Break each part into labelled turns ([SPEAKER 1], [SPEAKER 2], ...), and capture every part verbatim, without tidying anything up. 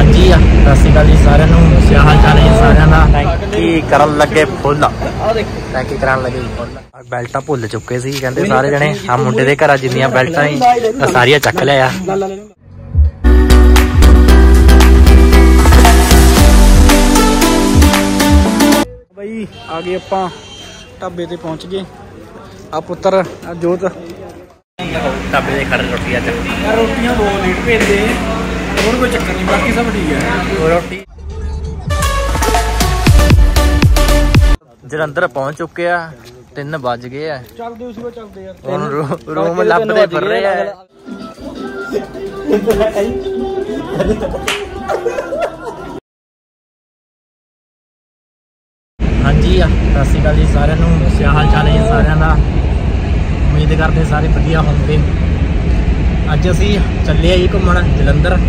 [SPEAKER 1] जी सत श्री अकाल जी सारिਆਂ ਨੂੰ क्या हाल चाल है सारिਆਂ ਦਾ ਟੈਂਕੀ ਕਰਨ ਲੱਗੇ ਫੁੱਲ ਟੈਂਕੀ ਕਰਨ ਲੱਗੇ ਫੁੱਲ ਬੈਲਟਾਂ ਭੁੱਲ ਚੁੱਕੇ ਸੀ ਕਹਿੰਦੇ ਸਾਰੇ ਜਣੇ ਆ ਮੁੰਡੇ ਦੇ ਘਰਾਂ ਜਿੰਨੀਆਂ ਬੈਲਟਾਂ ਹੀ ਸਾਰੀਆਂ ਚੱਕ ਲਿਆ
[SPEAKER 2] ਬਈ ਆ ਗਏ ਆਪਾਂ ਢਾਬੇ ਤੇ ਪਹੁੰਚ ਗਏ ਆ ਪੁੱਤਰ ਆ ਜੋਤ
[SPEAKER 1] ਢਾਬੇ ਦੇ ਖੜੇ ਰੋਟੀਆਂ ਚੱਕ
[SPEAKER 2] ਰੋਟੀਆਂ ਦੋ ਲੇਟ ਭੇਜਦੇ ਹੋਰ ਕੋਈ ਚੱਕਰ ਨਹੀਂ ਬਾਕੀ ਸਭ ਠੀਕ ਹੈ
[SPEAKER 1] ਰੋਟੀ ਜਲੰਧਰ ਪਹੁੰਚ ਚੁੱਕੇ ਆ ਤਿੰਨ ਵੱਜ ਗਏ ਆ
[SPEAKER 2] ਚੱਲਦੇ ਉਸੇ ਕੋ ਚੱਲਦੇ ਯਾਰ
[SPEAKER 1] ਹੁਣ ਰੂਮ ਲੱਭਦੇ ਫਿਰ ਰਹੇ ਆ ਹਾਂਜੀ ਸਤਿ ਸ਼੍ਰੀ ਅਕਾਲ ਜੀ ਸਾਰਿਆਂ ਨੂੰ ਕੀ ਹਾਲ ਚਾਲ ਹੈ ਸਾਰਿਆਂ ਦਾ ਉਮੀਦ ਕਰਦੇ ਸਾਰੇ ਵਧੀਆ ਹੋਣਗੇ ਅੱਜ ਅਸੀਂ ਚੱਲੇ ਆ ਜੀ ਘੁੰਮਣ ਜਲੰਧਰ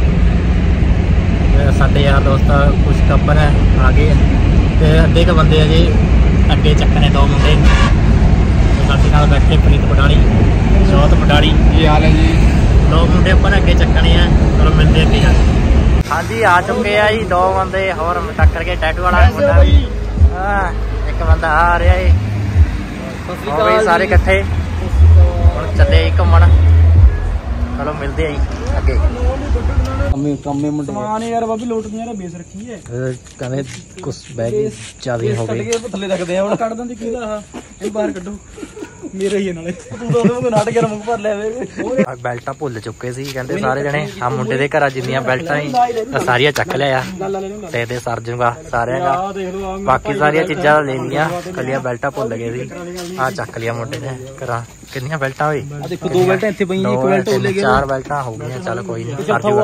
[SPEAKER 1] ਸਾਡੇ ਯਾਰ ਦੋਸਤ ਕੁਛ ਕੱਪਰ ਹੈ ਆ ਗਏ ਤੇ ਅੱਧੇ ਕੁ ਬੰਦੇ ਅਜੇ ਅੱਗੇ ਚੱਕਣੇ ਦੋ ਮੁੰਡੇ ਸਾਡੇ ਨਾਲ ਬੈਠੇ ਪ੍ਰੀਤ ਬਡਾਲੀ ਜੋਤ ਬਡਾਲੀ
[SPEAKER 2] ਕੀ ਹਾਲ ਹੈ ਜੀ
[SPEAKER 1] ਦੋ ਮੁੰਡੇ ਆਪਾਂ ਅੱਗੇ ਚੱਕਣੇ ਆ ਚਲੋ ਮਿਲਦੇ ਅੱਗੇ ਹਾਂਜੀ ਆ ਚੁੱਕੇ ਆ ਜੀ ਦੋ ਬੰਦੇ ਹੋਰ ਟੱਕਰ ਕੇ ਟੈਟੂ ਵਾਲਾ ਮੁੰਡਾ ਹਾਂ ਇੱਕ ਬੰਦਾ ਆ ਰਿਹਾ ਏ ਹੋ ਸਾਰੇ ਇਕੱਠੇ ਹੁਣ ਚੱਲੇ ਜੀ ਘੁੰਮਣ ਚਲੋ ਮਿਲਦੇ ਆ ਜੀ ਅੱਗੇ ਕੰਮੇ ਕੰਮੇ ਮੁੰਡੇ
[SPEAKER 2] ਸਮਾਨ ਯਾਰ ਬਾਬੀ ਲੋਟ ਦੀਆਂ ਯਾਰ ਬੇਸ ਰੱਖੀ ਹੈ
[SPEAKER 1] ਕਹਿੰਦੇ ਕੁਛ ਬੈਗ ਚਾਬੀ ਹੋ ਗਈ
[SPEAKER 2] ਥੱਲੇ ਰੱਖਦੇ ਆ ਹੁਣ ਕੱਢ ਦਿੰਦੀ ਕਿਹਦਾ ਆ ਇਹ ਬਾਹਰ ਕੱਢੋ ਮੇਰਾ ਹੀ ਨਾਲੇ ਤੂੰ ਤਾਂ ਉਹਦੇ ਨਾਟਕ ਯਾਰ ਮੁੱਕ ਭਰ ਲਿਆ ਵੇ
[SPEAKER 1] ਬੈਲਟਾਂ ਭੁੱਲ ਚੁੱਕੇ ਸੀ ਕਹਿੰਦੇ ਸਾਰੇ ਜਣੇ ਆ ਮੁੰਡੇ ਦੇ ਘਰਾਂ ਜਿੰਨੀਆਂ ਬੈਲਟਾਂ ਹੀ ਸਾਰੀਆਂ ਚੱਕ ਲਿਆ ਤੇ ਇਹਦੇ ਸਰ ਜੂਗਾ ਸਾਰਿਆਂ ਦਾ ਬਾਕੀ ਸਾਰੀਆਂ ਚੀਜ਼ਾਂ ਲੈ ਲਈਆਂ ਕੱਲੀਆਂ ਬੈਲਟਾਂ ਭੁੱਲ ਗਏ ਸੀ ਆ ਚੱਕ ਲਿਆ ਮੁੰਡੇ ਨੇ ਘਰਾਂ ਕਿੰਨੀਆਂ ਬੈਲਟਾਂ ਹੋਈ
[SPEAKER 2] ਦੇਖੋ ਦੋ ਬੈਲਟਾਂ ਇੱਥੇ ਪਈਆਂ ਇੱਕ ਬੈਲਟ ਉਹ ਲੈ ਗਿਆ
[SPEAKER 1] ਚਾਰ ਬੈਲਟਾਂ ਹੋ ਗਈਆਂ ਚੱਲ ਕੋਈ ਨਹੀਂ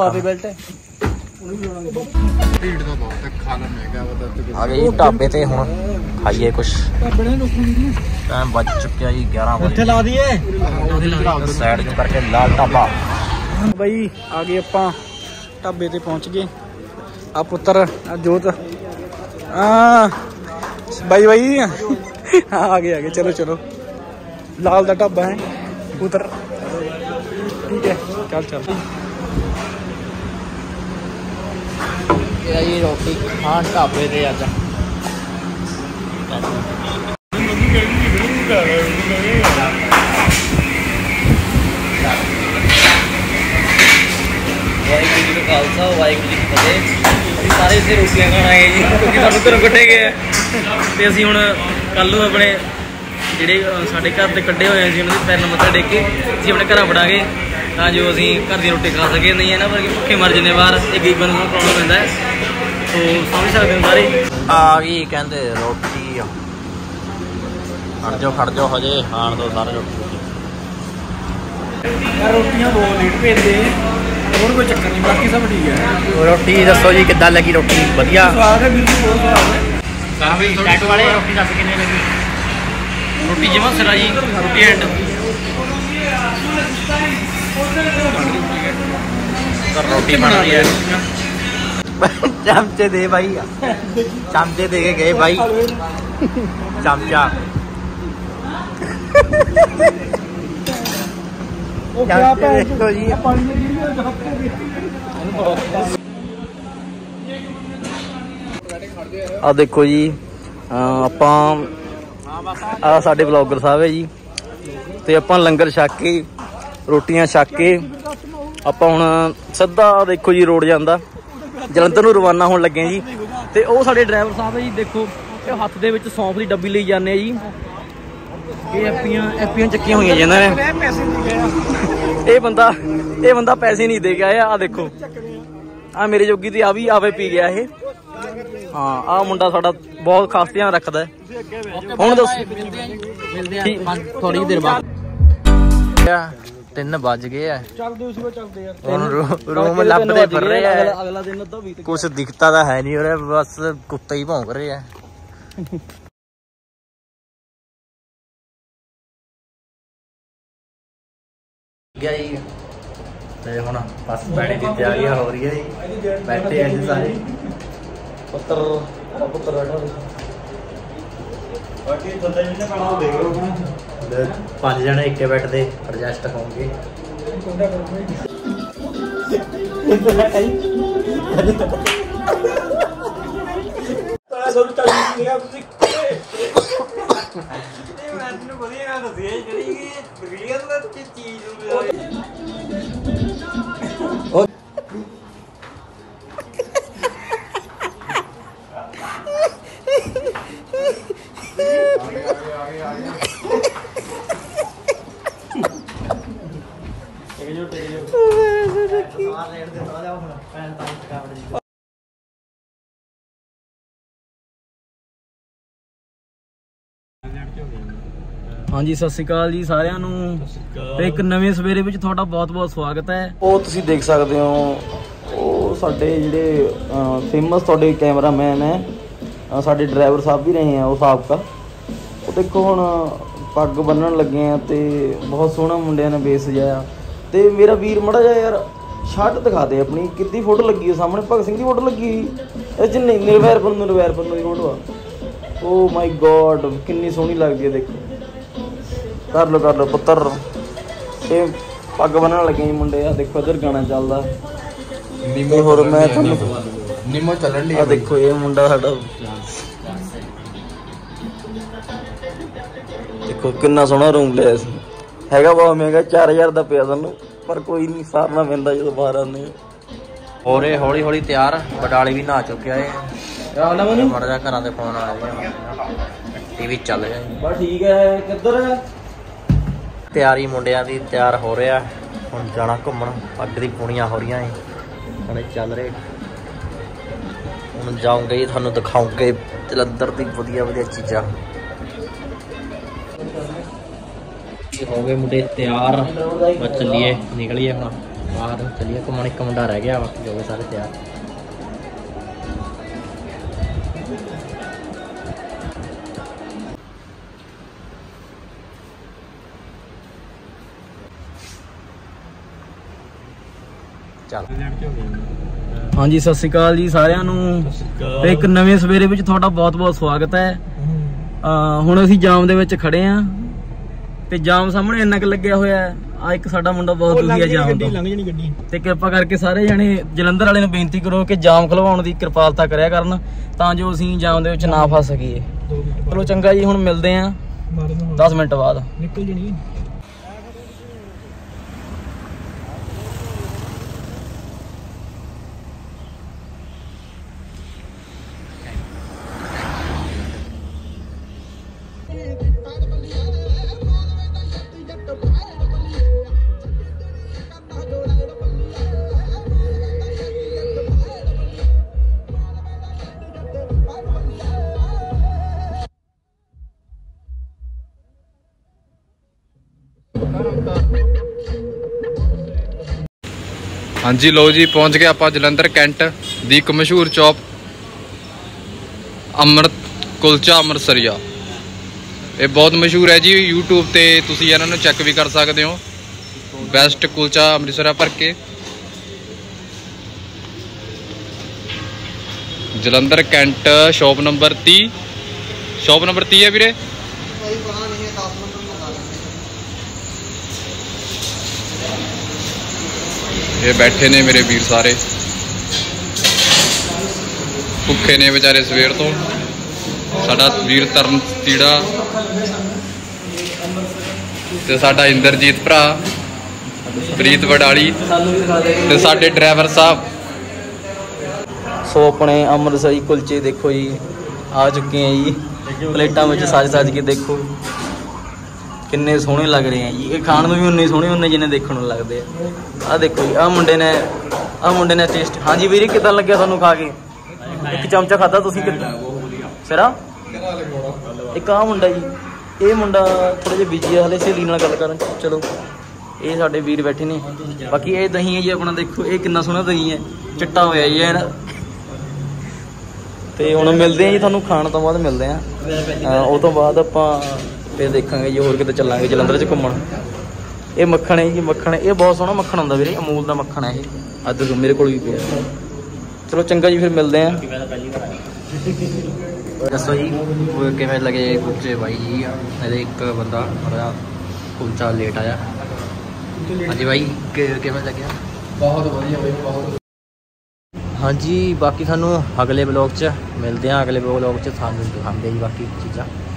[SPEAKER 1] ਆ ਗਏ ਢਾਬੇ ਤੇ ਹੁਣ ਖਾਈਏ ਕੁਛ ਟਾਈਮ ਵੱਜ ਚੁੱਕਿਆ ਜੀ ਗਿਆਰਾਂ ਵਜੇ
[SPEAKER 2] ਉੱਥੇ ਲਾ ਦਈਏ
[SPEAKER 1] ਸਾਈਡ ਨੂੰ ਕਰਕੇ ਲਾਲ ਢਾਬਾ
[SPEAKER 2] ਬਈ ਆ ਗਏ ਆਪਾਂ ਢਾਬੇ ਤੇ ਪਹੁੰਚ ਗਏ ਆ ਪੁੱਤਰ ਆ ਜੋਤ ਆ ਬਾਈ ਬਾਈ ਆ ਗਏ ਆ ਗਏ ਚਲੋ ਚਲੋ ਲਾਲ ਦਾ ਢਾਬਾ ਹੈ ਪੁੱਤਰ ਠੀਕ ਹੈ ਚੱਲ ਚੱਲ
[SPEAKER 1] ਇਹ ਰੋਟੀ ਖਾਣ ਢਾਬੇ ਤੇ ਅੱਜ ਵਾਹਿਗੁਰੂ ਜੀ ਕਾ ਖਾਲਸਾ ਵਾਹਿਗੁਰੂ ਜੀ ਕੀ ਫਤਿਹ ਅਸੀਂ ਸਾਰੇ ਇੱਥੇ ਰੋਟੀਆਂ ਖਾਣ ਆਏ ਜੀ ਕਿਉਂਕਿ ਸਾਨੂੰ ਘਰੋਂ ਕੱਢੇ ਗਏ ਤੇ ਅਸੀਂ ਹੁਣ ਕੱਲ ਨੂੰ ਆਪਣੇ ਜਿਹੜੇ ਸਾਡੇ ਘਰ ਦੇ ਕੱਢੇ ਹੋਏ ਸੀ ਉਹਨਾਂ ਦੇ ਪੈਰ ਮੱਥਾ ਟੇਕ ਕੇ ਅਸੀਂ ਆਪਣੇ ਘਰਾਂ ਵੜਾਂਗੇ ਤਾਂ ਜੋ ਅਸੀਂ ਘਰ ਦੀ ਰੋਟੀ ਖਾ ਸਕੀਏ ਨਹੀਂ ਇਹਨਾਂ ਵਰਗੇ ਭੁੱਖੇ ਮਰ ਜਾਂਦੇ ਬਾਹਰ ਇਹ ਗਰੀਬਾਂ ਨੂੰ ਪ੍ਰੋਬਲਮ ਪੈਂਦਾ ਹੈ ਸੋ ਸਮਝ ਸਕਦੇ ਹੋ ਸਾਰੇ ਆ ਗਈ ਕਹਿੰਦੇ ਰੋਟੀ ਖੜ ਜਾਓ ਖੜ ਜਾਓ ਹਜੇ ਖਾਣ ਦੋ ਸਾਰੇ ਰੋਟੀ
[SPEAKER 2] ਰੋਟੀਆਂ ਦੋ ਲੇਟ ਭੇਜਦੇ ਹੋਰ ਕੋਈ ਚੱਕਰ ਨਹੀਂ ਬਾਕੀ ਸਭ ਠੀਕ ਹੈ
[SPEAKER 1] ਰੋਟੀ ਦੱਸੋ ਜੀ ਕਿੱਦਾਂ ਲੱਗੀ ਰੋਟੀ ਵਧੀਆ
[SPEAKER 2] ਸਵਾਦ ਹੈ ਬਿਲਕੁਲ ਬਹੁਤ ਸਵਾਦ ਹੈ
[SPEAKER 1] ਕਾਫੀ ਟੈਟੂ ਵਾਲੇ ਰੋਟੀ ਦੱਸ ਕਿੰਨੇ ਲੱਗੀ ਰੋਟੀ ਜਿਵੇਂ ਸਿਰਾ ਜੀ ਰੋਟੀ ਐਂਡ ਰੋਟੀ ਬਣ ਰਹੀ ਹੈ ਚਮਚੇ ਦੇ ਭਾਈ ਚਮਚੇ ਦੇ ਕੇ ਗਏ ਭਾਈ ਚਮਚਾ
[SPEAKER 2] ਉਹ ਕਿਆ ਪੈ
[SPEAKER 1] ਦੇਖੋ ਜੀ ਆ ਦੇਖੋ ਜੀ ਆਪਾਂ ਆ ਸਾਡੇ ਬਲੌਗਰ ਸਾਹਿਬ ਹੈ ਜੀ ਤੇ ਆਪਾਂ ਲੰਗਰ ਛਕ ਕੇ ਰੋਟੀਆਂ ਛਕ ਕੇ ਆਪਾਂ ਹੁਣ ਸਿੱਧਾ ਦੇਖੋ ਜੀ ਰੋਡ ਜਾਂਦਾ ਜਲੰਧਰ ਨੂੰ ਰਵਾਨਾ ਹੋਣ ਲੱਗੇ ਜੀ ਤੇ ਉਹ ਸਾਡੇ ਡਰਾਈਵਰ ਸਾਹਿਬ ਹੈ ਜੀ ਦੇਖੋ ਇਹ ਹੱਥ ਦੇ ਵਿੱਚ ਸੌਂਫ ਦੀ ਡੱਬੀ ਲਈ ਜਾਂਦੇ ਆ ਜੀ ਇਹ ਐਪੀਆਂ ਐਪੀਆਂ ਚੱਕੀਆਂ ਹੋਈਆਂ ਜਿਨ੍ਹਾਂ ਨੇ ਇਹ ਬੰਦਾ ਇਹ ਬੰਦਾ ਪੈਸੇ ਨਹੀਂ ਦੇ ਕੇ ਆਇਆ ਆ ਦੇਖੋ ਆ ਮੇਰੇ ਜੋਗੀ ਤੇ ਆ ਵੀ ਆਵੇ ਪੀ ਗਿਆ ਇਹ ਹਾਂ ਆ ਮੁੰਡਾ ਸਾਡਾ ਬਹੁਤ ਖਾਸ ਧਿਆਨ ਰੱਖਦਾ ਹੁਣ ਦੱਸ ਮਿਲਦੇ ਆ ਥੋੜੀ ਦੇਰ ਬਾਅਦ ਤਿੰਨ ਵੱਜ ਗਏ ਆ
[SPEAKER 2] ਚੱਲਦੇ ਉਸੇ ਕੋ ਚੱਲਦੇ ਯਾਰ
[SPEAKER 1] ਹੁਣ ਰੂਮ ਲੱਭਦੇ ਫਿਰ ਰਹੇ ਆ
[SPEAKER 2] ਅਗਲਾ ਦਿਨ ਅੱਧਾ ਵੀਤ
[SPEAKER 1] ਕੁਛ ਦਿਖਤਾ ਤਾਂ ਹੈ ਨਹੀਂ ਉਰੇ ਬਸ ਕੁੱਤੇ ਹੀ ਭੌਂਕ ਰਹੇ ਆ ਗਿਆ ਜੀ ਤੇ ਹੁਣ ਬਸ ਬੈਠੇ ਦੀ ਤਿਆਰੀ ਹੋ ਰਹੀ ਹੈ ਜੀ ਬੈਠੇ ਆ ਜੀ ਸਾਰੇ ਪੁੱਤਰ ਪੁੱਤਰ ਬੈਠਾ ਬਾਕੀ ਥੱਲੇ ਜਿਹਨੇ ਪਾਣਾ ਉਹ ਦੇਖ ਲਓ ਪੰਜ ਜਣੇ ਇੱਕੇ ਬੈੱਡ ਤੇ ਐਡਜਸਟ ਹੋਣਗੇ ਹਾਂਜੀ ਸਤਿ ਸ਼੍ਰੀ ਅਕਾਲ ਜੀ ਸਾਰਿਆਂ ਨੂੰ ਤੇ ਇੱਕ ਨਵੇਂ ਸਵੇਰੇ ਵਿੱਚ ਤੁਹਾਡਾ ਬਹੁਤ ਬਹੁਤ ਸਵਾਗਤ ਹੈ। ਉਹ ਤੁਸੀਂ ਦੇਖ ਸਕਦੇ ਹੋ ਉਹ ਸਾਡੇ ਜਿਹੜੇ ਫੇਮਸ ਤੁਹਾਡੇ ਕੈਮਰਾਮੈਨ ਹੈ, ਸਾਡੇ ਡਰਾਈਵਰ ਸਾਹਿਬ ਵੀ ਰਹੇ ਆ ਉਹ ਸਾਬਕਾ। ਉਹ ਦੇਖੋ ਹੁਣ ਪੱਗ ਬੰਨਣ ਲੱਗੇ ਆ ਤੇ ਬਹੁਤ ਸੋਹਣਾ ਮੁੰਡਿਆਂ ਨੇ ਬੇਸ ਸਜਾਇਆ। ਤੇ ਮੇਰਾ ਵੀਰ ਮੜਾ ਜਿਹਾ ਯਾਰ ਸ਼ਰਟ ਦਿਖਾ ਦੇ ਆਪਣੀ, ਕਿੱਦੀ ਫੋਟੋ ਲੱਗੀ ਹੈ ਸਾਹਮਣੇ? ਭਗਤ ਸਿੰਘ ਦੀ ਫੋਟੋ ਲੱਗੀ ਇਹ ਚ ਨਹੀਂ, ਨਿਰਵੈਰ ਬੰਦੂ ਨਿਰਵੈਰ ਬੰਦੂ ਦੀ ਫੋਟੋ ਆ। ਓ ਮਾਈ ਗੋਡ ਕਿੰਨੀ ਸੋਹਣੀ ਲੱਗਦੀ ਹੈ, ਦੇਖੋ। ਕਰ ਲੋ ਕਰ ਲੋ ਪੁੱਤਰ, ਇਹ ਪੱਗ ਬੰਨਣ ਲੱਗੇ ਜੀ ਮੁੰਡੇ। ਆ ਦੇਖੋ ਇੱਧਰ ਗਾਣਾ ਚੱਲਦਾ ਤੇ ਹੋਰ ਮੈਂ ਤੁਹਾਨੂੰ ਨਿੰਮੋ ਚੱਲਣ ਦੀ ਆ ਦੇਖੋ। ਇਹ ਮੁੰਡਾ ਸਾਡਾ ਦੇਖੋ ਕਿੰਨਾ ਸੋਹਣਾ ਰੂਮ ਲਿਆ ਸੀ, ਹੈਗਾ ਬਹੁਤ ਮਹਿੰਗਾ, ਚਾਰ ਹਜ਼ਾਰ ਦਾ ਪਿਆ ਸਾਨੂੰ, ਪਰ ਕੋਈ ਨਹੀਂ ਸਾਰਨਾ ਪੈਂਦਾ ਜਦੋਂ ਬਾਹਰ ਆਉਂਦੇ।
[SPEAKER 3] ਹੋ ਰਹੇ ਹੌਲੀ ਹੌਲੀ ਤਿਆਰ, ਬਟਾਲੇ ਵੀ ਨਹਾ ਚੁੱਕਿਆ ਏ। ਮਾੜਾ ਜਿਹਾ ਘਰਾਂ ਦੇ ਫੋਨ ਆ ਰਹੇ, ਟੀਵੀ ਚੱਲ ਰਿਹਾ
[SPEAKER 1] ਬਸ ਠੀਕ ਹੈ। ਕਿੱਧਰ
[SPEAKER 3] ਤਿਆਰੀ ਮੁੰਡਿਆਂ ਦੀ ਤਿਆਰ ਹੋ ਰਿਹਾ, ਹੁਣ ਜਾਣਾ ਘੁੰਮਣ। ਪੱਗ ਦੀ ਪੂਣੀਆਂ ਹੋ ਰਹੀਆਂ ਏ, ਹੁਣ ਚੱਲ ਰਹੇ। ਹੁਣ ਜਾਊਂਗੇ ਜੀ, ਤੁਹਾਨੂੰ ਦਿਖਾਉਂਗੇ ਜਲੰਧਰ ਦੀ ਵਧੀਆ ਵਧੀਆ ਚੀਜ਼ਾਂ। ਹੋ ਗਏ ਮੁੰਡੇ ਤਿਆਰ, ਬਸ ਚੱਲੀਏ, ਨਿਕਲੀਏ ਹੁਣ ਬਾਹਰ, ਚੱਲੀਏ ਘੁੰਮਣ। ਇੱਕ ਮੁੰਡਾ ਰਹਿ ਗਿਆ, ਬਾਕੀ ਹੋ ਗਏ ਸਾਰੇ ਤਿਆਰ। ਚੱਲ
[SPEAKER 1] ਹਾਂਜੀ ਸਤਿ ਸ਼੍ਰੀ ਅਕਾਲ ਜੀ ਸਾਰਿਆਂ ਨੂੰ ਤੇ ਇੱਕ ਨਵੇਂ ਸਵੇਰੇ ਵਿੱਚ ਤੁਹਾਡਾ ਬਹੁਤ ਬਹੁਤ ਸਵਾਗਤ ਹੈ। ਹੁਣ ਅਸੀਂ ਜਾਮ ਦੇ ਵਿੱਚ ਖੜੇ ਆ ਤੇ ਜਾਮ ਸਾਹਮਣੇ ਇੰਨਾ ਕੁ ਲੱਗਿਆ ਹੋਇਆ ਹੈ। ਆ ਇੱਕ ਸਾਡਾ ਮੁੰਡਾ ਬਹੁਤ ਵਧੀਆ ਜਾਮ ਤੋਂ ਤੇ ਕਿਰਪਾ ਕਰਕੇ ਸਾਰੇ ਜਣੇ ਜਲੰਧਰ ਵਾਲੇ ਨੂੰ ਬੇਨਤੀ ਕਰੋ ਕਿ ਜਾਮ ਖਲਵਾਉਣ ਦੀ ਕਿਰਪਾਲਤਾ ਕਰਿਆ ਕਰਨ, ਤਾਂ ਜੋ ਅਸੀਂ ਜਾਮ ਦੇ ਵਿੱਚ ਨਾ ਫਸ ਸਕੀਏ। ਚਲੋ ਚੰਗਾ ਜੀ, ਹੁਣ ਮਿਲਦੇ ਆ ਦਸ ਮਿੰਟ ਬਾਅਦ। ਨਿਕਲ ਜਣੀ
[SPEAKER 4] ਹਾਂਜੀ ਲੋ ਜੀ, ਪਹੁੰਚ ਗਏ ਆਪਾਂ ਜਲੰਧਰ ਕੈਂਟ ਦੀ ਇੱਕ ਮਸ਼ਹੂਰ ਚੌਪ ਅੰਮ੍ਰਿਤ ਕੁਲਚਾ ਅੰਮ੍ਰਿਤਸਰੀਆ। ਇਹ ਬਹੁਤ ਮਸ਼ਹੂਰ ਹੈ ਜੀ, YouTube ਤੇ ਤੁਸੀਂ ਇਹਨਾਂ ਨੂੰ ਚੈੱਕ ਵੀ ਕਰ ਸਕਦੇ ਹੋ। ਬੈਸਟ ਕੁਲਚਾ ਅੰਮ੍ਰਿਤਸਰ ਭਰ ਕੇ। ਜਲੰਧਰ ਕੈਂਟ ਸ਼ੌਪ ਨੰਬਰ ਤੀਹ, ਸ਼ੌਪ ਨੰਬਰ ਤੀਹ ਹੈ ਵੀਰੇ। ਇਹ ਬੈਠੇ ਨੇ ਮੇਰੇ ਵੀਰ ਸਾਰੇ, ਭੁੱਖੇ ਨੇ ਵਿਚਾਰੇ ਸਵੇਰ ਤੋਂ। ਸਾਡਾ ਵੀਰ ਤਰਨ ਤੀੜਾ ਤੇ ਸਾਡਾ ਇੰਦਰਜੀਤ ਭਰਾ, ਪ੍ਰੀਤ ਵਡਾਲੀ ਤੇ ਸਾਡੇ ਡਰਾਈਵਰ ਸਾਹਿਬ।
[SPEAKER 1] ਸੋ ਆਪਣੇ ਅੰਮ੍ਰਿਤਸਰੀ ਕੁਲਚੇ ਦੇਖੋ ਜੀ ਆ ਚੁੱਕੇ ਆ ਜੀ, ਪਲੇਟਾਂ ਵਿੱਚ ਸੱਜ ਸੱਜ ਕੇ ਦੇਖੋ ਕਿੰਨੇ ਸੋਹਣੇ ਲੱਗ ਰਹੇ ਆ ਜੀ। ਇਹ ਖਾਣ ਨੂੰ ਵੀ ਉਨੇ ਸੋਹਣੇ ਹੁੰਦੇ ਜਿੰਨੇ ਦੇਖਣ ਨੂੰ ਲੱਗਦੇ ਆ। ਆਹ ਦੇਖੋ ਜੀ, ਆਹ ਮੁੰਡੇ ਨੇ ਆਹ ਮੁੰਡੇ ਨੇ ਟੇਸਟ। ਹਾਂਜੀ ਵੀਰੇ ਕਿੱਦਾਂ ਲੱਗਿਆ ਤੁਹਾਨੂੰ ਖਾ ਕੇ? ਇੱਕ ਚਮਚਾ ਖਾਧਾ ਤੁਸੀਂ? ਕਿੱਦਾਂ ਸਿਰਾ? ਇੱਕ ਆਹ ਮੁੰਡਾ ਜੀ, ਇਹ ਮੁੰਡਾ ਥੋੜਾ ਜਿਹਾ ਬਿਜੀ ਆ ਹਲੇ, ਸਹੇਲੀ ਨਾਲ ਗੱਲ ਕਰਨ। ਚਲੋ ਇਹ ਸਾਡੇ ਵੀਰ ਬੈਠੇ ਨੇ। ਬਾਕੀ ਇਹ ਦਹੀਂ ਹੈ ਜੀ ਆਪਣਾ, ਦੇਖੋ ਇਹ ਕਿੰਨਾ ਸੋਹਣਾ ਦਹੀਂ ਹੈ, ਚਿੱਟਾ ਹੋਇਆ ਜੀ ਯਾਰ। ਤੇ ਹੁਣ ਮਿਲਦੇ ਆ ਜੀ ਤੁਹਾਨੂੰ, ਖਾਣ ਤੋਂ ਬਾਅਦ ਮਿਲਦੇ ਆ। ਉਹ ਤੋਂ ਬਾਅਦ ਆਪਾਂ ਫਿਰ ਦੇਖਾਂਗੇ ਜੀ ਹੋਰ ਕਿਤੇ ਚੱਲਾਂਗੇ ਜਲੰਧਰ 'ਚ ਘੁੰਮਣ। ਇਹ ਮੱਖਣ ਹੈ ਜੀ, ਮੱਖਣ ਇਹ ਬਹੁਤ ਸੋਹਣਾ ਮੱਖਣ ਹੁੰਦਾ ਵੀਰੇ, ਅਮੂਲ ਦਾ ਮੱਖਣ ਹੈ ਇਹ। ਅੱਜ ਮੇਰੇ ਕੋਲ ਵੀ ਪਿਆ। ਚਲੋ ਚੰਗਾ ਜੀ, ਫਿਰ ਮਿਲਦੇ ਆ।
[SPEAKER 3] ਦੱਸੋ ਜੀ ਕਿਵੇਂ ਲੱਗੇ ਕੁਲਚੇ ਬਾਈ ਜੀ? ਇਹਦੇ ਇੱਕ ਬੰਦਾ ਥੋੜਾ ਕੁਲਚਾ ਲੇਟ ਆਇਆ। ਹਾਂਜੀ ਬਾਈ ਕਿਵੇਂ ਲੱਗਿਆ?
[SPEAKER 4] ਬਹੁਤ ਵਧੀਆ ਬਾਈ, ਬਹੁਤ।
[SPEAKER 3] ਹਾਂਜੀ ਬਾਕੀ ਸਾਨੂੰ ਅਗਲੇ ਬਲੌਗ 'ਚ ਮਿਲਦੇ ਹਾਂ। ਅਗਲੇ ਬਲੌਗ 'ਚ ਸਾਨੂੰ ਦਿਖਾਉਂਦੇ ਜੀ ਬਾਕੀ ਚੀਜ਼ਾਂ।